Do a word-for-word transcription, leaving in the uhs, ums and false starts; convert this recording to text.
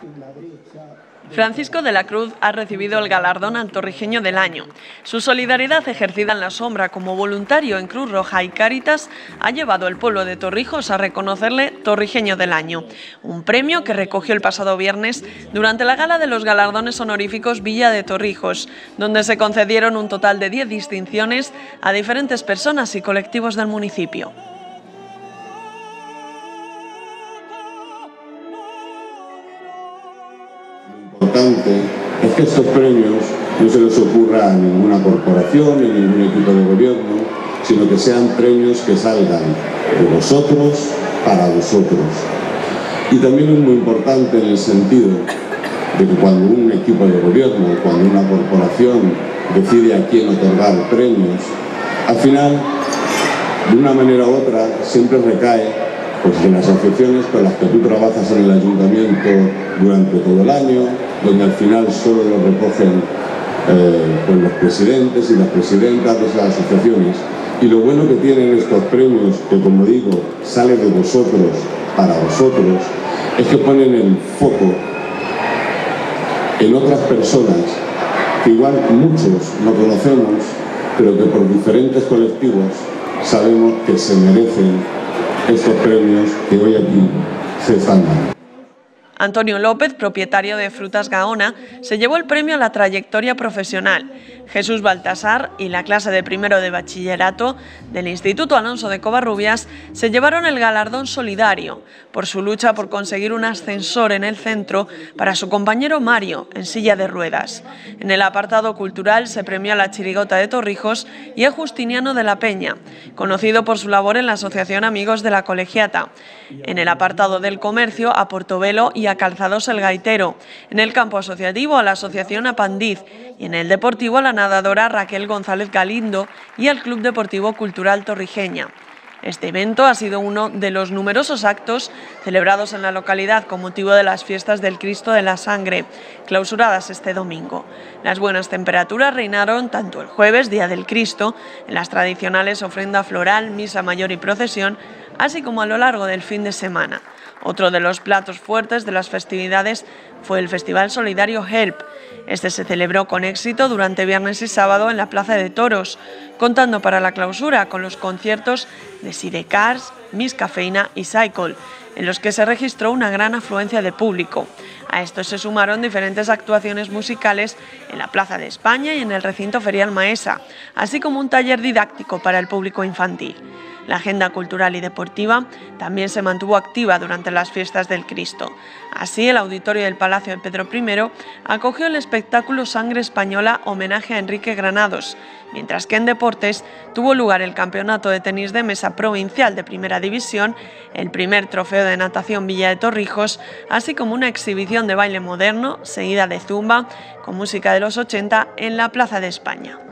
Francisco de la Cruz ha recibido el galardón al Torrijeño del Año. Su solidaridad ejercida en la sombra como voluntario en Cruz Roja y Cáritas ha llevado al pueblo de Torrijos a reconocerle Torrijeño del Año, un premio que recogió el pasado viernes durante la gala de los galardones honoríficos Villa de Torrijos, donde se concedieron un total de diez distinciones a diferentes personas y colectivos del municipio. Lo importante es que estos premios no se les ocurra a ninguna corporación ni a ningún equipo de gobierno, sino que sean premios que salgan de vosotros para vosotros. Y también es muy importante en el sentido de que cuando un equipo de gobierno, cuando una corporación decide a quién otorgar premios, al final, de una manera u otra, siempre recae pues en las asociaciones con las que tú trabajas en el ayuntamiento durante todo el año, donde al final solo lo recogen eh, pues los presidentes y las presidentas de esas asociaciones. Y lo bueno que tienen estos premios, que como digo, sale de vosotros para vosotros, es que ponen el foco en otras personas que igual muchos no conocemos, pero que por diferentes colectivos sabemos que se merecen estos premios que hoy aquí se están dando. Antonio López, propietario de Frutas Gaona, se llevó el premio a la trayectoria profesional. Jesús Baltasar y la clase de primero de bachillerato del Instituto Alonso de Covarrubias se llevaron el galardón solidario por su lucha por conseguir un ascensor en el centro para su compañero Mario, en silla de ruedas. En el apartado cultural se premió a la Chirigota de Torrijos y a Justiniano de la Peña, conocido por su labor en la Asociación Amigos de la Colegiata. En el apartado del comercio a Portobelo y a Calzados el Gaitero, en el campo asociativo a la Asociación Apandiz y en el deportivo a la nadadora Raquel González Galindo y al Club Deportivo Cultural Torrijeña. Este evento ha sido uno de los numerosos actos celebrados en la localidad con motivo de las fiestas del Cristo de la Sangre, clausuradas este domingo. Las buenas temperaturas reinaron tanto el jueves, Día del Cristo, en las tradicionales ofrenda floral, misa mayor y procesión, así como a lo largo del fin de semana. Otro de los platos fuertes de las festividades fue el Festival Solidario Help. Este se celebró con éxito durante viernes y sábado en la Plaza de Toros, contando para la clausura con los conciertos de Sidecars, Miss Cafeína y Cycle, en los que se registró una gran afluencia de público. A esto se sumaron diferentes actuaciones musicales en la Plaza de España y en el recinto ferial Maesa, así como un taller didáctico para el público infantil. La agenda cultural y deportiva también se mantuvo activa durante las fiestas del Cristo. Así, el auditorio del Palacio de Pedro primero acogió el espectáculo Sangre Española homenaje a Enrique Granados, mientras que en deportes tuvo lugar el Campeonato de Tenis de Mesa Provincial de Primera División, el primer Trofeo de Natación Villa de Torrijos, así como una exhibición de baile moderno, seguida de zumba, con música de los ochenta en la Plaza de España.